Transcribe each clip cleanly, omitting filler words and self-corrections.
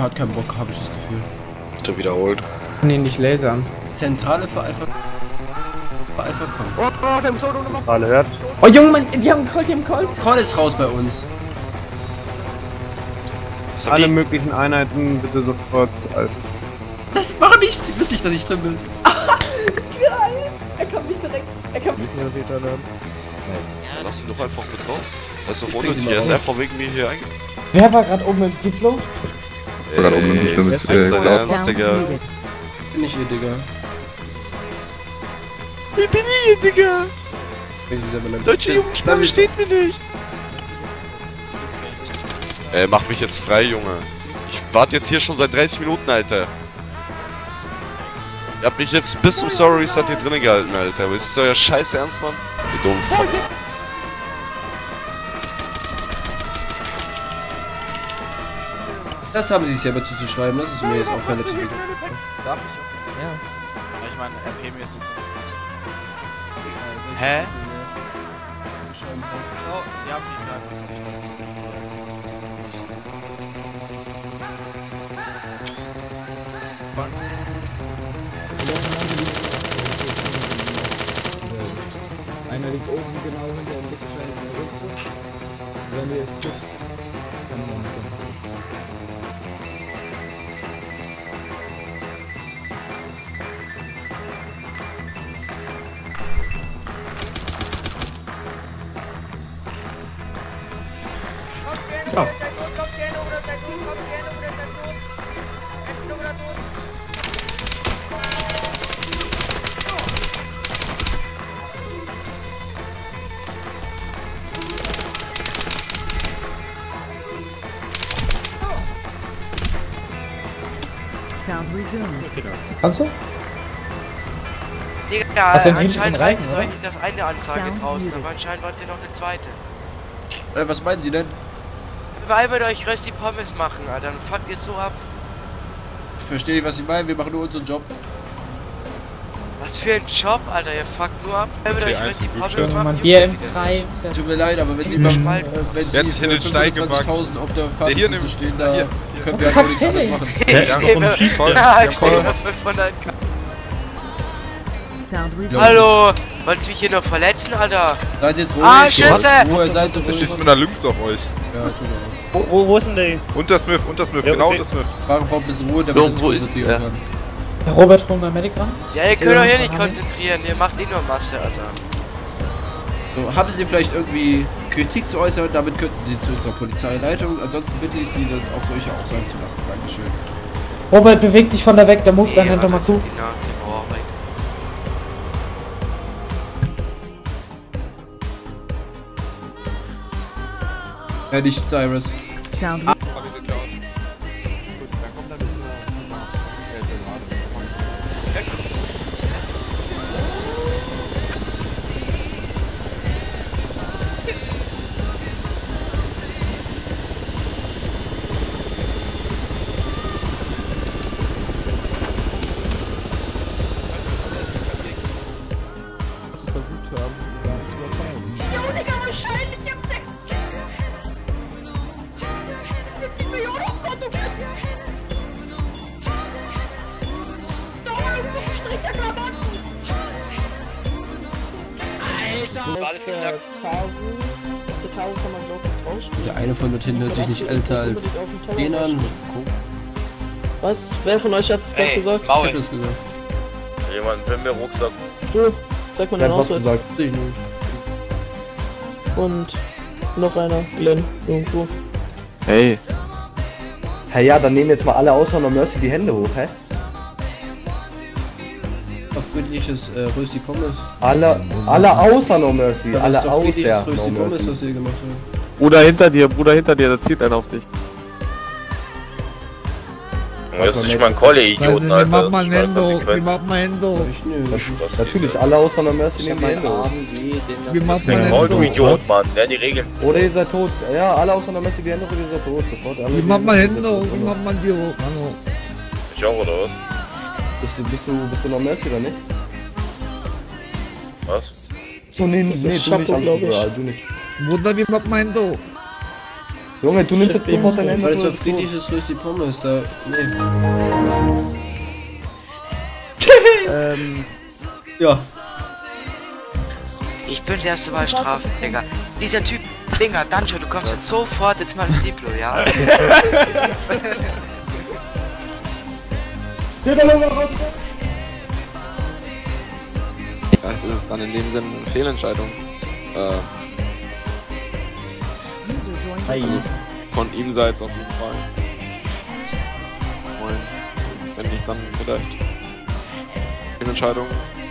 Hat keinen Bock, habe ich das Gefühl. Ist er wiederholt? Nee, nicht lasern. Zentrale für Alpha kommen. Alle hört. Oh Junge, Mann, die haben Colt, Call ist raus bei uns. Alle möglichen Einheiten bitte sofort als. Das macht nichts, sie wissen nicht, dass ich drin bin. Geil! Er kommt nicht direkt. Er kommt. Lass ihn doch einfach mit raus. Das ist doch unnötig, er ist einfach wegen mir hier eingegangen. Wer war gerade oben im Diplo? Gerade oben im Diplo mit dein Ernst, Digga. Bin ich ihr, Digga. Ich bin hier, Digga. Deutsche Jugendsprache steht mir nicht. Mach mich jetzt frei, Junge. Ich warte jetzt hier schon seit 30 Minuten, Alter. Ihr habt mich jetzt bis zum Story Reset hier drinnen gehalten, Alter. Aber ist das euer Scheiß Ernst, Mann? Ihr dummen Fotz. Das haben sie sich selber zuzuschreiben, das ist mir jetzt auch relativ egal. Darf ich? Ja. Ich meine, RP-mäßig. Hä? Oh, wir haben die Einer liegt oben genau hinter dem Wickelstein in der Ritze. Wenn du jetzt guckst, dann ja. Sound resumed. Kannst du? Digga, Was denn anscheinend reichen, reicht oder? euch nicht das eine Anzeige Sound draußen, muted. aber anscheinend wollt ihr noch eine zweite. Was meinen Sie denn? Überall mit euch Rösti Pommes machen, Alter, dann fuckt ihr so ab. Ich verstehe nicht, was Sie meinen, wir machen nur unseren Job. Was für ein Job, Alter, ihr fuckt nur ab. Überall mit euch Rösti Pommes Man machen. hier im Kreis. Tut mir leid, aber wenn Sie Ich mal, schmal- wenn Sie Der hat sich in den Stein 25.000 auf der hier Fahrtliste nimmt- stehen, da hier. können wir halt nichts anderes machen. Ich nehme Voll. ja, ich Voll. nehme 500. Sound resumed. Hallo, wollt ihr mich hier nur verletzen, Alter? Seid jetzt ruhig. Ah, Schüsse! Ruhe, seid so Da ruhig. schießt mir da links auf euch. Ja, tut mir leid. Wo ist denn der? Unter Smith, Ja, genau okay. unter Smith. Braucht ein bisschen Ruhe, damit Irgendwo das ist konzentrieren er. kann. Robert, hol mal Medic ran. Ja, ihr Ist könnt hier euch hier noch nicht Hamid? konzentrieren, ihr macht eh nur Masse, Alter. So, haben Sie vielleicht irgendwie Kritik zu äußern? Damit könnten Sie zu unserer Polizeileitung. Ansonsten bitte ich Sie, dann auch solche auch sein zu lassen. Dankeschön. Robert, beweg dich von da weg, der Move dann hinter mal zu. Die nach die Mauerarbeit. Ja, nicht Cyrus. Sound Der eine von dort hinten hört sich nicht älter als den an. Guck, Was? Wer von euch hat es gerade gesagt? ich hab Maul. das gesagt. Jemand, wenn mir Rucksack. Du, zeig mal deinen Ausweis. Sehe ich nicht. Und noch einer, Glenn, irgendwo. Hey. Hey, ja, dann nehmen jetzt mal alle außer No Mercy die Hände hoch, hä? Auf friedliches Rösti Pommes. Alle außer No Mercy, Das alle ist doch friedliches außer No Rösti Pommes, Mercy. was Sie gemacht haben. Bruder hinter dir, da zieht einer auf dich. Das ist nicht mal ein Kolle-Idioten, Alter. Mach mal ein Hände hoch, Konsequenz. mach mal Hände hoch. Ich nö. Natürlich, alle außer No Mercy nehmen die Hände hoch. Wir machen Hey, mal Maul, du Hände Idiot, hoch. Mann. Lern die Regeln. Oder ihr seid tot. Ja, alle außer No Mercy die Hände hoch, ihr seid tot. Sofort alle. Wir machen mal Hände hoch, wir machen mal die hoch. Hallo. Ich auch, oder was? Bist du No Mercy oder nicht? Was? So, nee, Das ist du nicht, Chapeau, glaub ich. Bruder, du nicht. Bruder, wir machen mal Hände hoch. Junge, du nimmst jetzt sofort dein Ende. Weil es so friedlich ist, löst die Pommes da. Nee. Ja. Ich bin das erste Mal Strafe, Digga. Dieser Typ, Dinger, Dancho, du kommst jetzt sofort jetzt mal ins Diplo, ja? Vielleicht ist es dann in dem Sinne eine Fehlentscheidung. User joined. Von ihm seid auf jeden Fall. Und wenn nicht, dann vielleicht Fehlentscheidung.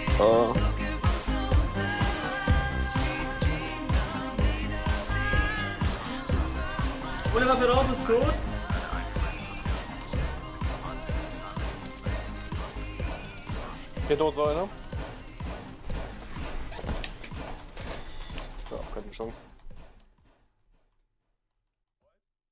Geht dort so einer? Ja, keine Chance.